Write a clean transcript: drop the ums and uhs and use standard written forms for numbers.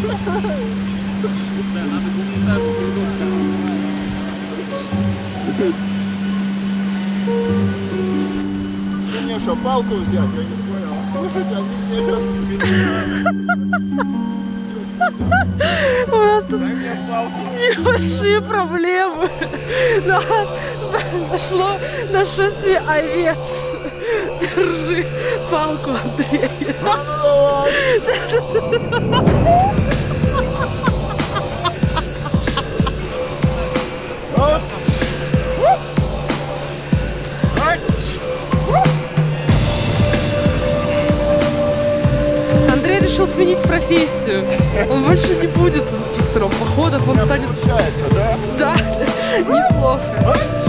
Мне что, палку взять? Я не понял. Слушайте, они мне сейчас У нас тут небольшие проблемы. Нас нашло нашествие овец. Держи палку, Андрей. Андрей решил сменить профессию. Он больше не будет инструктором походов, он станет... Получается, да? Да, неплохо.